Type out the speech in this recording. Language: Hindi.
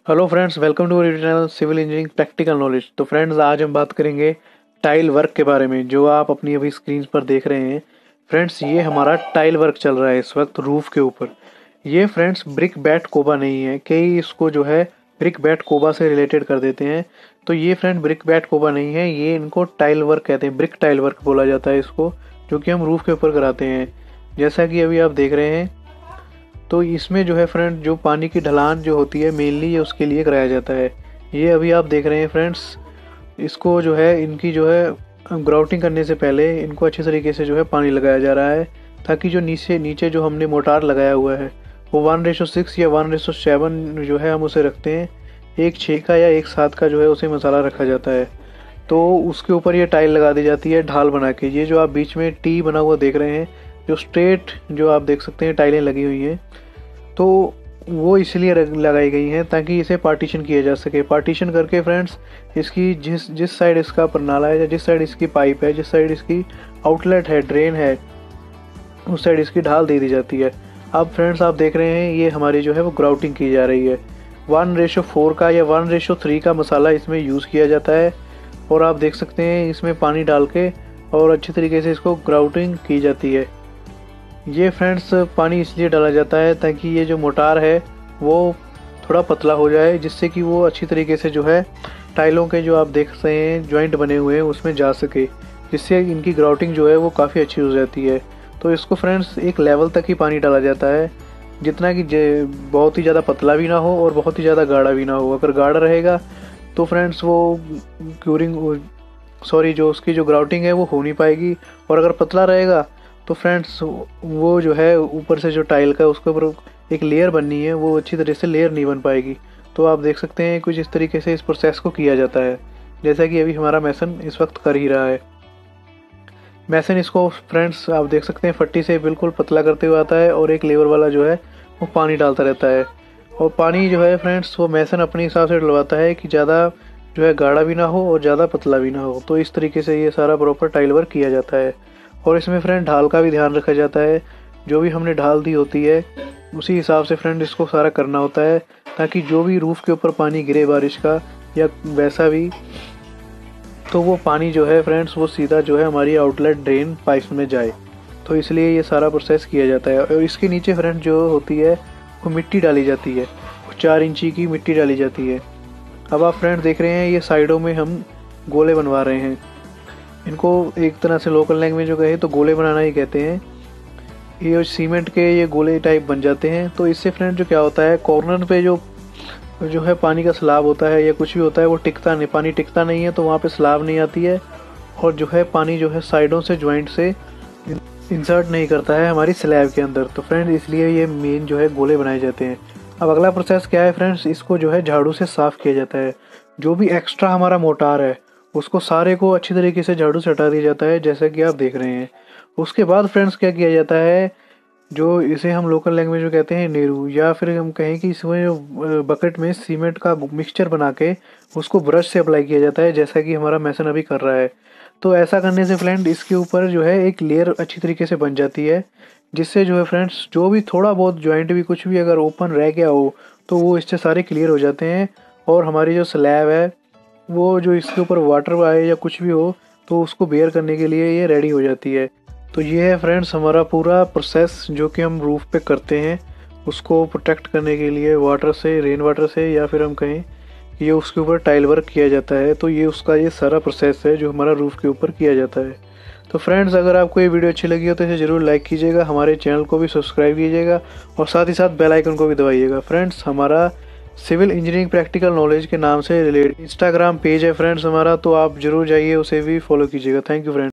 Hello friends, welcome to our channel civil engineering practical knowledge. तो फ्रेंड्स, आज हम बात करेंगे टाइल वर्क के बारे में, जो आप अपनी अभी स्क्रीन पर देख रहे हैं। फ्रेंड्स, ये हमारा टाइल वर्क चल रहा है इस वक्त रूफ के ऊपर। ये फ्रेंड्स ब्रिक बैट कोबा नहीं है, कई इसको जो है ब्रिक बैट कोबा से रिलेटेड कर देते हैं। तो ये फ्रेंड ब्रिक बैट कोबा नहीं है, ये इनको टाइल वर्क कहते हैं, ब्रिक टाइल वर्क बोला जाता है इसको, जो कि हम रूफ के ऊपर कराते हैं। जैसा कि अभी आप देख रहे हैं, तो इसमें जो है फ्रेंड, जो पानी की ढलान जो होती है मेनली ये उसके लिए कराया जाता है। ये अभी आप देख रहे हैं फ्रेंड्स, इसको जो है इनकी जो है ग्राउटिंग करने से पहले इनको अच्छे तरीके से जो है पानी लगाया जा रहा है, ताकि जो नीचे नीचे जो हमने मोटार लगाया हुआ है वो 1:6 या 1:7 जो है हम उसे रखते हैं। एक 6 का या एक 7 का जो है उसे मसाला रखा जाता है। तो उसके ऊपर ये टाइल लगा दी जाती है ढाल बना के। ये जो आप बीच में टी बना हुआ देख रहे हैं, जो स्ट्रेट जो आप देख सकते हैं टाइलें लगी हुई हैं, तो वो इसलिए लगाई गई हैं ताकि इसे पार्टीशन किया जा सके। पार्टीशन करके फ्रेंड्स, इसकी जिस साइड इसका प्रनाला है या जिस साइड इसकी पाइप है, जिस साइड इसकी आउटलेट है, ड्रेन है, उस साइड इसकी ढाल दे दी जाती है। अब फ्रेंड्स, आप देख रहे हैं ये हमारी जो है वो ग्राउटिंग की जा रही है। 1:4 का या 1:3 का मसाला इसमें यूज़ किया जाता है, और आप देख सकते हैं इसमें पानी डाल के और अच्छी तरीके से इसको ग्राउटिंग की जाती है। ये फ्रेंड्स पानी इसलिए डाला जाता है ताकि ये जो मोटार है वो थोड़ा पतला हो जाए, जिससे कि वो अच्छी तरीके से जो है टाइलों के जो आप देख रहे हैं जॉइंट बने हुए हैं उसमें जा सके, जिससे इनकी ग्राउटिंग जो है वो काफ़ी अच्छी हो जाती है। तो इसको फ्रेंड्स एक लेवल तक ही पानी डाला जाता है, जितना कि बहुत ही ज़्यादा पतला भी ना हो और बहुत ही ज़्यादा गाढ़ा भी ना हो। अगर गाढ़ा रहेगा तो फ्रेंड्स वो जो उसकी जो ग्राउटिंग है वो हो नहीं पाएगी, और अगर पतला रहेगा तो फ्रेंड्स वो जो है ऊपर से जो टाइल का उसके ऊपर एक लेयर बननी है, वो अच्छी तरह से लेयर नहीं बन पाएगी। तो आप देख सकते हैं कुछ इस तरीके से इस प्रोसेस को किया जाता है, जैसा कि अभी हमारा मैसन इस वक्त कर ही रहा है। मैसन इसको फ्रेंड्स आप देख सकते हैं फट्टी से बिल्कुल पतला करते हुए आता है, और एक लेवर वाला जो है वो पानी डालता रहता है। और पानी जो है फ्रेंड्स वो मैसन अपने हिसाब से डलवाता है कि ज़्यादा जो है गाढ़ा भी ना हो और ज़्यादा पतला भी ना हो। तो इस तरीके से ये सारा प्रॉपर टाइल वर्क किया जाता है। और इसमें फ्रेंड ढाल का भी ध्यान रखा जाता है। जो भी हमने ढाल दी होती है उसी हिसाब से फ्रेंड इसको सारा करना होता है, ताकि जो भी रूफ़ के ऊपर पानी गिरे बारिश का या वैसा भी, तो वो पानी जो है फ्रेंड्स वो सीधा जो है हमारी आउटलेट ड्रेन पाइप में जाए। तो इसलिए ये सारा प्रोसेस किया जाता है। और इसके नीचे फ्रेंड जो होती है वो मिट्टी डाली जाती है, 4 इंची की मिट्टी डाली जाती है। अब आप फ्रेंड देख रहे हैं ये साइडों में हम गोले बनवा रहे हैं। इनको एक तरह से लोकल लैंग्वेज में कहे तो गोले बनाना ही कहते हैं। ये सीमेंट के ये गोले टाइप बन जाते हैं। तो इससे फ्रेंड जो क्या होता है, कॉर्नर पे जो है पानी का स्लाब होता है या कुछ भी होता है वो टिकता नहीं, पानी टिकता नहीं है, तो वहाँ पे स्लाब नहीं आती है, और जो है पानी जो है साइडों से जॉइंट से इंसर्ट नहीं करता है हमारी स्लैब के अंदर। तो फ्रेंड इसलिए ये मेन जो है गोले बनाए जाते हैं। अब अगला प्रोसेस क्या है फ्रेंड्स, इसको जो है झाड़ू से साफ़ किया जाता है। जो भी एक्स्ट्रा हमारा मोटार है उसको सारे को अच्छी तरीके से झाड़ू से हटा दिया जाता है, जैसा कि आप देख रहे हैं। उसके बाद फ्रेंड्स क्या किया जाता है, जो इसे हम लोकल लैंग्वेज में कहते हैं नेरू, या फिर हम कहें कि इसमें जो बकेट में सीमेंट का मिक्सचर बना के उसको ब्रश से अप्लाई किया जाता है, जैसा कि हमारा मैसन अभी कर रहा है। तो ऐसा करने से फ्रेंड इसके ऊपर जो है एक लेयर अच्छी तरीके से बन जाती है, जिससे जो है फ्रेंड्स जो भी थोड़ा बहुत जॉइंट भी कुछ भी अगर ओपन रह गया हो तो वो इससे सारे क्लियर हो जाते हैं। और हमारी जो स्लैब है वो जो इसके ऊपर वाटर आए या कुछ भी हो तो उसको बेयर करने के लिए ये रेडी हो जाती है। तो ये है फ्रेंड्स हमारा पूरा प्रोसेस जो कि हम रूफ़ पे करते हैं, उसको प्रोटेक्ट करने के लिए वाटर से, रेन वाटर से, या फिर हम कहें ये उसके ऊपर टाइल वर्क किया जाता है। तो ये उसका ये सारा प्रोसेस है जो हमारा रूफ़ के ऊपर किया जाता है। तो फ्रेंड्स, अगर आपको ये वीडियो अच्छी लगी हो तो इसे ज़रूर लाइक कीजिएगा, हमारे चैनल को भी सब्सक्राइब कीजिएगा, और साथ ही साथ बेल आइकन को भी दबाइएगा। फ्रेंड्स, हमारा सिविल इंजीनियरिंग प्रैक्टिकल नॉलेज के नाम से रिलेटेड इंस्टाग्राम पेज है फ्रेंड्स हमारा, तो आप जरूर जाइए, उसे भी फॉलो कीजिएगा। Thank you friends.